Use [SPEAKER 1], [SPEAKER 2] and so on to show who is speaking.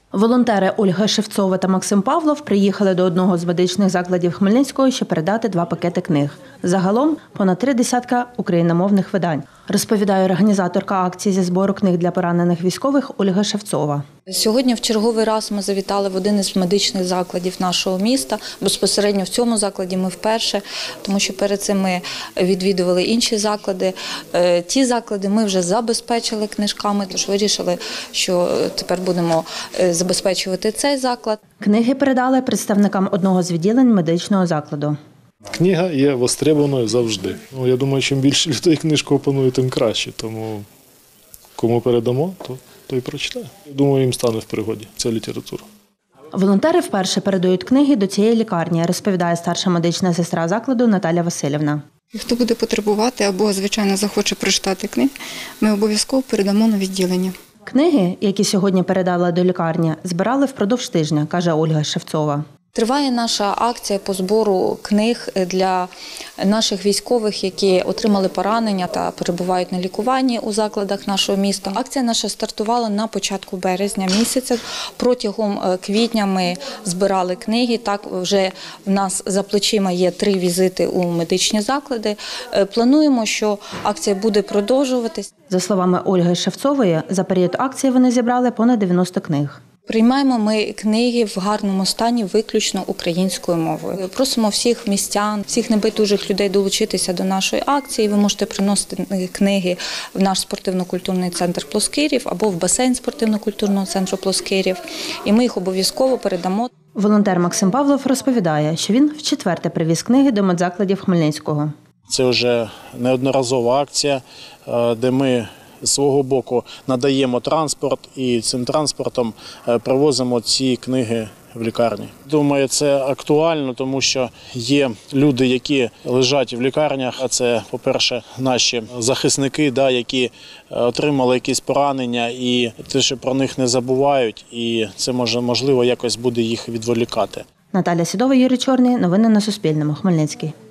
[SPEAKER 1] Волонтери Ольга Шевцова та Максим Павлов приїхали до одного з медичних закладів Хмельницького, щоб передати 2 пакети книг. Загалом понад 3 десятка україномовних видань, розповідає організаторка акції зі збору книг для поранених військових Ольга Шевцова.
[SPEAKER 2] Сьогодні в черговий раз ми завітали в один із медичних закладів нашого міста. Безпосередньо в цьому закладі ми вперше, тому що перед цим ми відвідували інші заклади. Ті заклади ми вже забезпечили книжками, тож вирішили, що тепер будемо забезпечувати цей заклад.
[SPEAKER 1] Книги передали представникам одного з відділень медичного закладу.
[SPEAKER 3] Книга є востребованою завжди. Я думаю, чим більше людей книжку опанує, тим краще. Тому кому передамо, то той прочитає. Думаю, їм стане в пригоді ця література.
[SPEAKER 1] Волонтери вперше передають книги до цієї лікарні, розповідає старша медична сестра закладу Наталя Васильівна.
[SPEAKER 4] Хто буде потребувати або, звичайно, захоче прочитати книги, ми обов'язково передамо на відділення.
[SPEAKER 1] Книги, які сьогодні передали до лікарні, збирали впродовж тижня, каже Ольга Шевцова.
[SPEAKER 2] Триває наша акція по збору книг для наших військових, які отримали поранення та перебувають на лікуванні у закладах нашого міста. Акція наша стартувала на початку березня місяця. Протягом квітня ми збирали книги. Так, вже в нас за плечима є 3 візити у медичні заклади. Плануємо, що акція буде продовжуватись.
[SPEAKER 1] За словами Ольги Шевцової, за період акції вони зібрали понад 90 книг.
[SPEAKER 2] Приймаємо ми книги в гарному стані виключно українською мовою. Просимо всіх містян, всіх небайдужих людей долучитися до нашої акції. Ви можете приносити книги в наш спортивно-культурний центр Плоскирів або в басейн спортивно-культурного центру Плоскирів. І ми їх обов'язково передамо.
[SPEAKER 1] Волонтер Максим Павлов розповідає, що він вчетверте привіз книги до медзакладів Хмельницького.
[SPEAKER 5] Це вже неодноразова акція, де ми з свого боку надаємо транспорт і цим транспортом привозимо ці книги в лікарні. Думаю, це актуально, тому що є люди, які лежать в лікарнях, а це, по-перше, наші захисники, які отримали якісь поранення, і те, що про них не забувають, і це можливо якось буде їх відволікати.
[SPEAKER 1] Наталя Сідова, Юрій Чорний. Новини на Суспільному. Хмельницький.